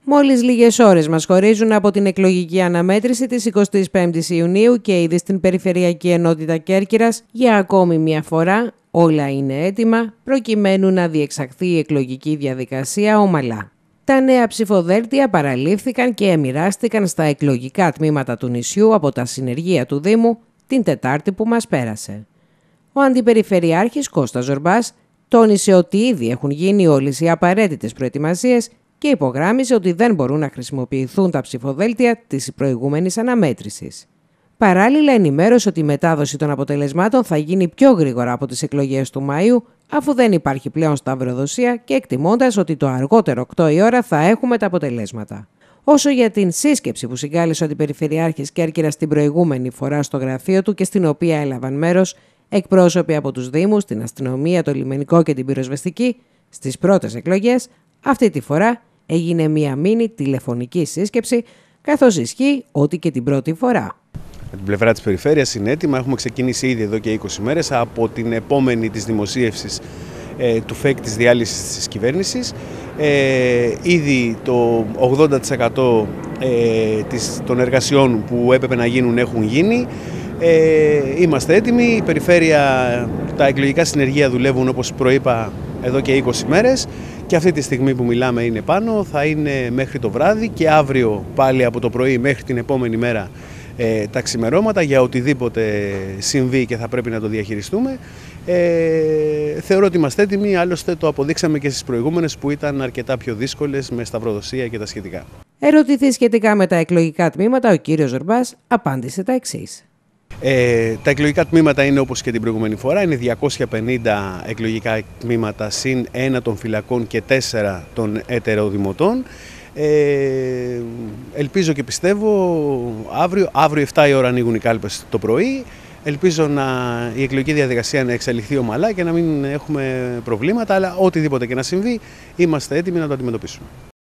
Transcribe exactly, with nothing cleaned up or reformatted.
Μόλις λίγες ώρες μας χωρίζουν από την εκλογική αναμέτρηση της εικοστής πέμπτης Ιουνίου και ήδη στην Περιφερειακή Ενότητα Κέρκυρας για ακόμη μια φορά όλα είναι έτοιμα προκειμένου να διεξαχθεί η εκλογική διαδικασία ομαλά. Τα νέα ψηφοδέλτια παραλήφθηκαν και μοιράστηκαν στα εκλογικά τμήματα του νησιού από τα συνεργεία του Δήμου την Τετάρτη που μας πέρασε. Ο Αντιπεριφερειάρχης Κώστας Ζορμπάς τόνισε ότι ήδη έχουν γίνει όλες οι απαραίτητες προετοιμασίες και υπογράμμισε ότι δεν μπορούν να χρησιμοποιηθούν τα ψηφοδέλτια της προηγούμενης αναμέτρησης. Παράλληλα, ενημέρωσε ότι η μετάδοση των αποτελεσμάτων θα γίνει πιο γρήγορα από τις εκλογές του Μαΐου, αφού δεν υπάρχει πλέον σταυροδοσία και εκτιμώντας ότι το αργότερο οκτώ η ώρα θα έχουμε τα αποτελέσματα. Όσο για την σύσκεψη που συγκάλεσε ο Αντιπεριφερειάρχης Κέρκυρας την προηγούμενη φορά στο γραφείο του και στην οποία έλαβαν μέρος εκπρόσωποι από τους Δήμους, την αστυνομία, το λιμενικό και την πυροσβεστική, στις πρώτες εκλογές, αυτή τη φορά έγινε μία μίνι τηλεφωνική σύσκεψη, καθώς ισχύει ότι και την πρώτη φορά. Με την πλευρά της περιφέρειας είναι έτοιμα. Έχουμε ξεκινήσει ήδη εδώ και είκοσι μέρες από την επόμενη της δημοσίευσης ε, του ΦΕΚ της διάλυσης της κυβέρνησης. Ε, ήδη το ογδόντα τοις εκατό ε, της, των εργασιών που έπρεπε να γίνουν έχουν γίνει. Ε, είμαστε έτοιμοι. Η περιφέρεια, τα εκλογικά συνεργεία δουλεύουν όπως προείπα εδώ και είκοσι μέρες και αυτή τη στιγμή που μιλάμε είναι πάνω, θα είναι μέχρι το βράδυ και αύριο πάλι από το πρωί μέχρι την επόμενη μέρα ε, τα ξημερώματα για οτιδήποτε συμβεί και θα πρέπει να το διαχειριστούμε. Ε, θεωρώ ότι είμαστε έτοιμοι, άλλωστε το αποδείξαμε και στις προηγούμενες που ήταν αρκετά πιο δύσκολες με σταυροδοσία και τα σχετικά. Ερωτηθεί σχετικά με τα εκλογικά τμήματα, ο κύριος Ζορμπάς απάντησε τα εξής. Ε, τα εκλογικά τμήματα είναι όπως και την προηγούμενη φορά, είναι διακόσια πενήντα εκλογικά τμήματα συν ένα των φυλακών και τέσσερα των ετεροδημοτών. Ε, ελπίζω και πιστεύω αύριο, αύριο επτά η ώρα ανοίγουν οι κάλπες το πρωί. Ελπίζω να, η εκλογική διαδικασία να εξελιχθεί ομαλά και να μην έχουμε προβλήματα, αλλά οτιδήποτε και να συμβεί είμαστε έτοιμοι να το αντιμετωπίσουμε.